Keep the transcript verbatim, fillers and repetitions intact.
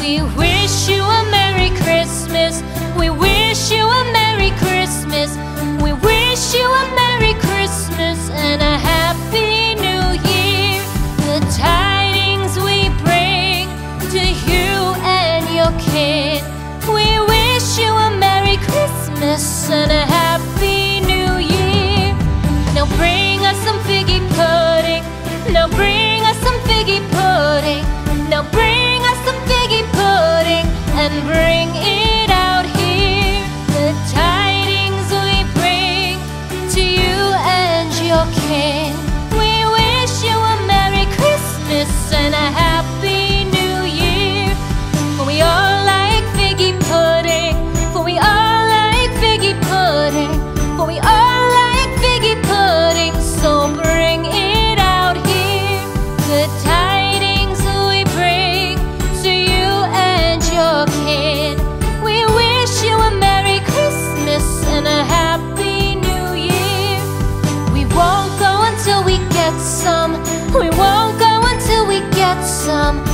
We wish you a Merry Christmas. We wish you a Merry Christmas. We wish you a Merry Christmas and a Happy New Year. The tidings we bring to you and your kin. We wish you a Merry Christmas and a Happy New Year. Now bring us some figgy pudding. Now bring us some figgy pudding. Now bring us some figgy pudding and bring it out here. The tidings we bring to you and your kin. We wish you a Merry Christmas and a Happy New Year. For we all like figgy pudding. For we all like figgy pudding. For we all like figgy pudding. So bring it out here. The tidings we bring to you and your kin. We wish you a Merry Christmas and a Happy New Year. We won't go until we get some. We won't go until we get some.